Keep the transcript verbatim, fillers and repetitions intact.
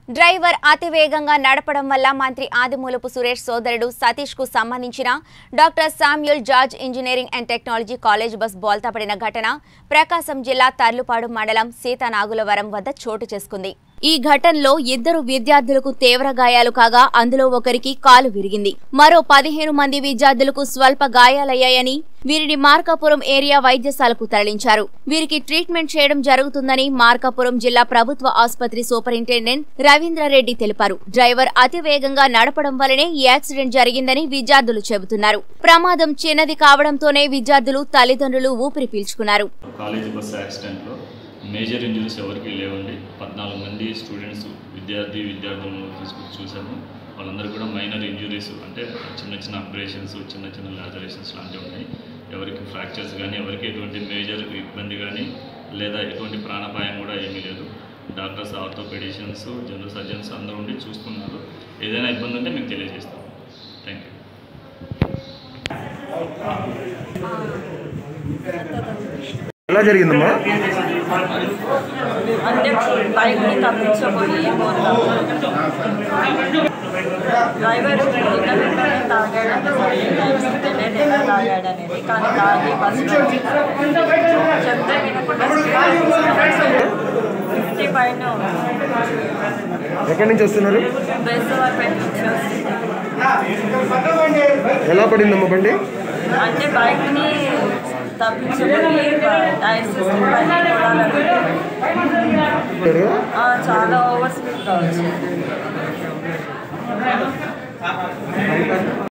Driver అతివేగంగా నడపడం వల్ల మంత్రి ఆదిమూలపు సురేష్ సోదరుడు సతీష్ కు సంబంధించిన doctor Samuel George engineering and technology college bus బోల్తాపడిన ఘటన ప్రకాశం జిల్లా తర్లుపాడు మండలం సీతానాగులవరం వద్ద చోటు చేసుకుంది. ఈ ఘటనలో ఇద్దరు విద్యార్థులకు తీవ్ర గాయాలు కాగా అందులో ఒకరికి కాలు విరిగింది. మరో పదిహేను మంది విద్యార్థులకు స్వల్ప గాయాలయ్యాయని వీరిని మార్కాపురం ఏరియా వైద్యశాలకు తరలించారు. వీరికి ట్రీట్మెంట్ చేయడం జరుగుతుందని మార్కాపురం జిల్లా ప్రభుత్వ ఆసుపత్రి సూపరింటెండెంట్ రవీంద్రారెడ్డి తెలిపారు. డ్రైవర్ అతివేగంగా నడపడం వల్లనే ఈ యాక్సిడెంట్ జరిగిందని విద్యార్థులు చెబుతున్నారు. ప్రమాదం చిన్నది కావడంతోనే విద్యార్థులు తల్లిదండ్రులు ఊపిరి పీల్చుకున్నారు. మేజర్ ఇంజరీస్ ఎవరికి లేవండి. పద్నాలుగు మంది స్టూడెంట్స్ విద్యార్థి విద్యార్థులను తీసుకొచ్చి చూసాము. వాళ్ళందరూ కూడా మైనర్ ఇంజరీస్ అంటే చిన్న చిన్న అబ్రేషన్స్, చిన్న చిన్న లాజరేషన్స్ లాంటివి ఉన్నాయి. ఎవరికి ఫ్రాక్చర్స్ కానీ ఎవరికి ఎటువంటి మేజర్ ఇబ్బంది కానీ లేదా ఎటువంటి ప్రాణాపాయం కూడా ఏమీ లేదు. డాక్టర్స్, ఆర్థోపెడిషియన్స్, జనరల్ సర్జన్స్ అందరూ ఉండి చూసుకున్నారు. ఏదైనా ఇబ్బంది ఉంటే మీకు తెలియజేస్తాం. Thank you. ఎలా జరిగిందమ్మా? అంటే బైక్ని తప్పించబోయి డ్రైవర్ వెంటనే తాగాడని తెలియదు ఎలా తాగాడనేది. కానీ తాగి బస్సులో చెప్తే వినకుండా ఫిఫ్టీ పైన ఎక్కడి నుంచి వస్తున్నారు? బేసవారిపేట నుంచి వస్తుంది. ఎలా పడిందమ్మా బండి? అంటే బైక్ని తప్పించబోయి టైర్స్ చాలా ఓవర్ స్పీడ్గా వచ్చింది.